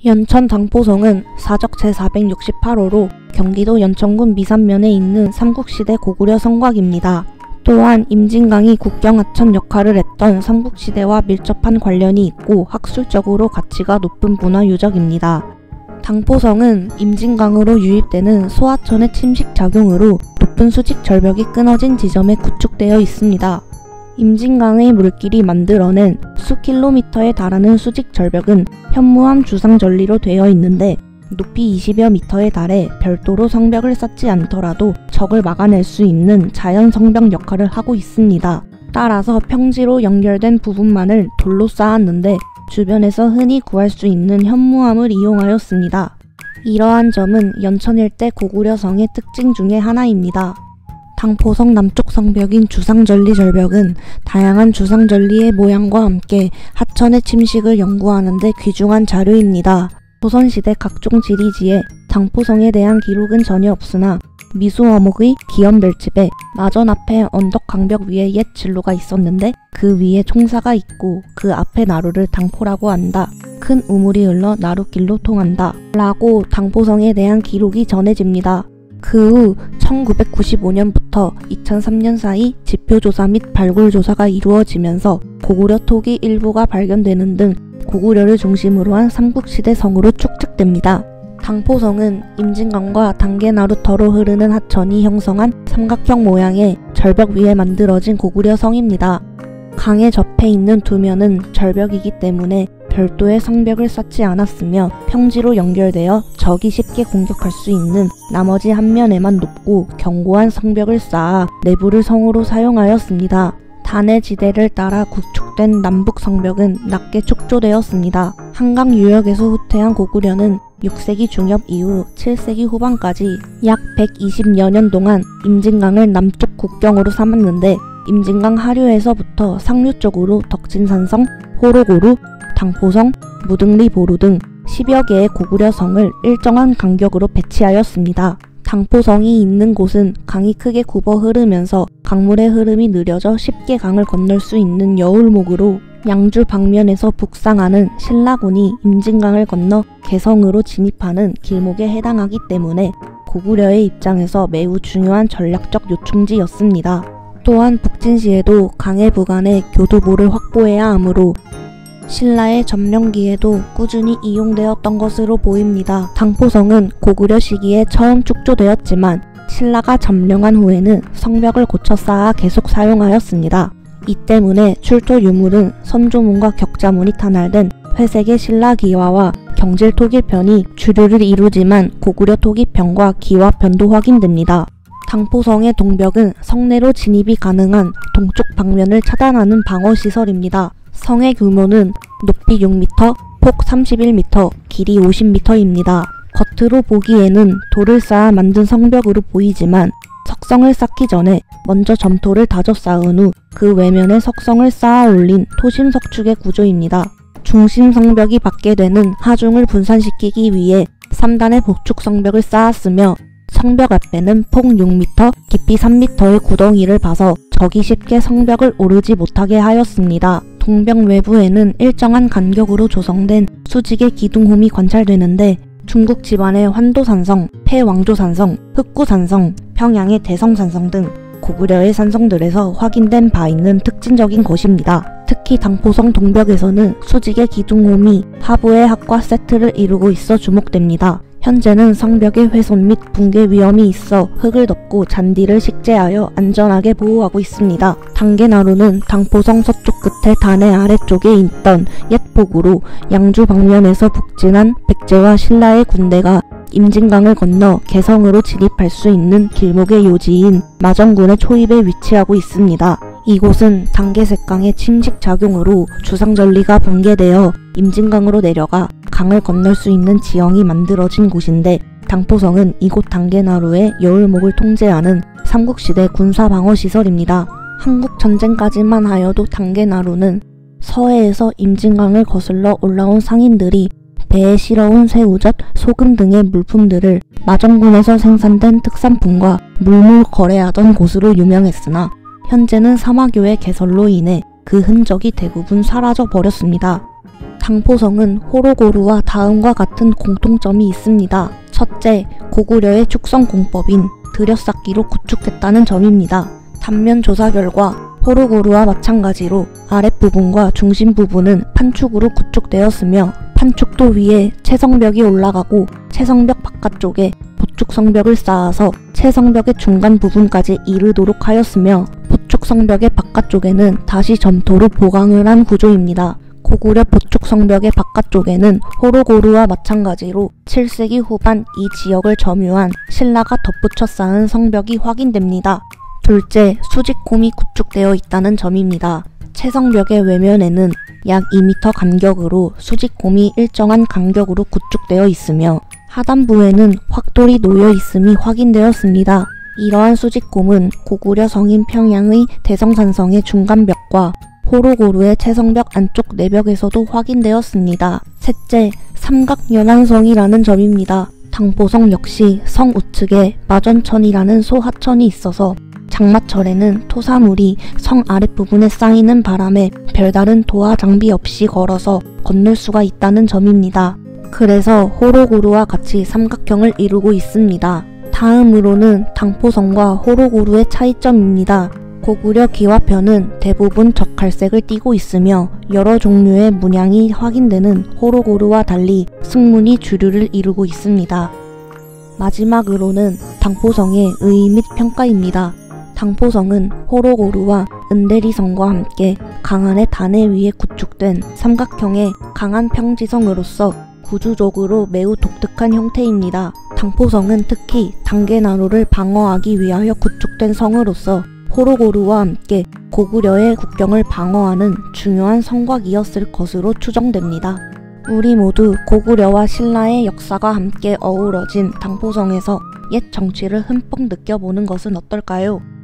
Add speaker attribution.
Speaker 1: 연천 당포성은 사적 제468호로 경기도 연천군 미산면에 있는 삼국시대 고구려 성곽입니다. 또한 임진강이 국경 하천 역할을 했던 삼국시대와 밀접한 관련이 있고 학술적으로 가치가 높은 문화유적입니다. 당포성은 임진강으로 유입되는 소하천의 침식작용으로 높은 수직 절벽이 끊어진 지점에 구축되어 있습니다. 임진강의 물길이 만들어낸 수킬로미터에 달하는 수직 절벽은 현무암 주상절리로 되어 있는데 높이 20여 미터에 달해 별도로 성벽을 쌓지 않더라도 적을 막아낼 수 있는 자연 성벽 역할을 하고 있습니다. 따라서 평지로 연결된 부분만을 돌로 쌓았는데 주변에서 흔히 구할 수 있는 현무암을 이용하였습니다. 이러한 점은 연천 일대 고구려성의 특징 중의 하나입니다. 당포성 남쪽 성벽인 주상절리 절벽은 다양한 주상절리의 모양과 함께 하천의 침식을 연구하는 데 귀중한 자료입니다. 조선시대 각종 지리지에 당포성에 대한 기록은 전혀 없으나 미수어목의 기연별집에 마전 앞에 언덕 강벽 위에 옛 진로가 있었는데 그 위에 총사가 있고 그 앞에 나루를 당포라고 한다. 큰 우물이 흘러 나룻길로 통한다. 라고 당포성에 대한 기록이 전해집니다. 그 후 1995년부터 2003년 사이 지표조사 및 발굴조사가 이루어지면서 고구려 토기 일부가 발견되는 등 고구려를 중심으로 한 삼국시대 성으로 추측됩니다. 당포성은 임진강과 당계나루터로 흐르는 하천이 형성한 삼각형 모양의 절벽 위에 만들어진 고구려 성입니다. 강에 접해 있는 두 면은 절벽이기 때문에 별도의 성벽을 쌓지 않았으며 평지로 연결되어 적이 쉽게 공격할 수 있는 나머지 한 면에만 높고 견고한 성벽을 쌓아 내부를 성으로 사용하였습니다. 단해 지대를 따라 구축된 남북 성벽은 낮게 축조되었습니다. 한강 유역에서 후퇴한 고구려는 6세기 중엽 이후 7세기 후반까지 약 120여 년 동안 임진강을 남쪽 국경으로 삼았는데 임진강 하류에서부터 상류 쪽으로 덕진산성, 호로고루, 당포성, 무등리보루 등 10여 개의 고구려 성을 일정한 간격으로 배치하였습니다. 당포성이 있는 곳은 강이 크게 굽어 흐르면서 강물의 흐름이 느려져 쉽게 강을 건널 수 있는 여울목으로 양주 방면에서 북상하는 신라군이 임진강을 건너 개성으로 진입하는 길목에 해당하기 때문에 고구려의 입장에서 매우 중요한 전략적 요충지였습니다. 또한 북진시에도 강의 부간에 교두보를 확보해야 하므로 신라의 점령기에도 꾸준히 이용되었던 것으로 보입니다. 당포성은 고구려 시기에 처음 축조되었지만 신라가 점령한 후에는 성벽을 고쳐 쌓아 계속 사용하였습니다. 이 때문에 출토 유물은 선조문과 격자문이 탄할된 회색의 신라 기와와 경질 토기편이 주류를 이루지만 고구려 토기편과 기와 편도 확인됩니다. 당포성의 동벽은 성내로 진입이 가능한 동쪽 방면을 차단하는 방어시설입니다. 성의 규모는 높이 6m, 폭 31m, 길이 50m입니다. 겉으로 보기에는 돌을 쌓아 만든 성벽으로 보이지만 석성을 쌓기 전에 먼저 점토를 다져 쌓은 후 그 외면에 석성을 쌓아 올린 토심석축의 구조입니다. 중심 성벽이 받게 되는 하중을 분산시키기 위해 3단의 복축 성벽을 쌓았으며 성벽 앞에는 폭 6m, 깊이 3m의 구덩이를 봐서 적이 쉽게 성벽을 오르지 못하게 하였습니다. 동벽 외부에는 일정한 간격으로 조성된 수직의 기둥홈이 관찰되는데 중국 집안의 환도산성, 폐왕조산성, 흑구산성, 평양의 대성산성 등 고구려의 산성들에서 확인된 바 있는 특징적인 것입니다. 특히 당포성 동벽에서는 수직의 기둥홈이 하부의 합과 세트를 이루고 있어 주목됩니다. 현재는 성벽의 훼손 및 붕괴 위험이 있어 흙을 덮고 잔디를 식재하여 안전하게 보호하고 있습니다. 당계나루는 당포성 서쪽 끝에 단해 아래쪽에 있던 옛 폭우로 양주 방면에서 북진한 백제와 신라의 군대가 임진강을 건너 개성으로 진입할 수 있는 길목의 요지인 마정군의 초입에 위치하고 있습니다. 이곳은 당계색강의 침식작용으로 주상절리가 붕괴되어 임진강으로 내려가 강을 건널 수 있는 지형이 만들어진 곳인데 당포성은 이곳 당계나루의 여울목을 통제하는 삼국시대 군사방어시설입니다. 한국전쟁까지만 하여도 당계나루는 서해에서 임진강을 거슬러 올라온 상인들이 배에 실어온 새우젓, 소금 등의 물품들을 마정군에서 생산된 특산품과 물물 거래하던 곳으로 유명했으나 현재는 사마교의 개설로 인해 그 흔적이 대부분 사라져 버렸습니다. 당포성은 호로고루와 다음과 같은 공통점이 있습니다. 첫째, 고구려의 축성공법인 들여쌓기로 구축됐다는 점입니다. 단면 조사 결과 호로고루와 마찬가지로 아랫부분과 중심 부분은 판축으로 구축되었으며 판축도 위에 채성벽이 올라가고 채성벽 바깥쪽에 보축성벽을 쌓아서 채성벽의 중간 부분까지 이르도록 하였으며 보축성벽의 바깥쪽에는 다시 점토로 보강을 한 구조입니다. 고구려 보축성벽의 바깥쪽에는 호로고루와 마찬가지로 7세기 후반 이 지역을 점유한 신라가 덧붙여 쌓은 성벽이 확인됩니다. 둘째, 수직홈이 구축되어 있다는 점입니다. 채성벽의 외면에는 약 2m 간격으로 수직홈이 일정한 간격으로 구축되어 있으며 하단부에는 확돌이 놓여 있음이 확인되었습니다. 이러한 수직홈은 고구려 성인 평양의 대성산성의 중간벽과 호로고루의 채성벽 안쪽 내벽에서도 확인되었습니다. 셋째, 삼각연안성이라는 점입니다. 당포성 역시 성 우측에 마전천이라는 소하천이 있어서 장마철에는 토사물이 성 아랫부분에 쌓이는 바람에 별다른 도하 장비 없이 걸어서 건널 수가 있다는 점입니다. 그래서 호로고루와 같이 삼각형을 이루고 있습니다. 다음으로는 당포성과 호로고루의 차이점입니다. 고구려 기와편은 대부분 적갈색을 띠고 있으며 여러 종류의 문양이 확인되는 호로고루와 달리 승문이 주류를 이루고 있습니다. 마지막으로는 당포성의 의의 및 평가입니다. 당포성은 호로고루와 은대리성과 함께 강한의 단해 위에 구축된 삼각형의 강한 평지성으로서 구조적으로 매우 독특한 형태입니다. 당포성은 특히 단계나루를 방어하기 위하여 구축된 성으로서 호로고루와 함께 고구려의 국경을 방어하는 중요한 성곽이었을 것으로 추정됩니다. 우리 모두 고구려와 신라의 역사가 함께 어우러진 당포성에서 옛 정취를 흠뻑 느껴보는 것은 어떨까요?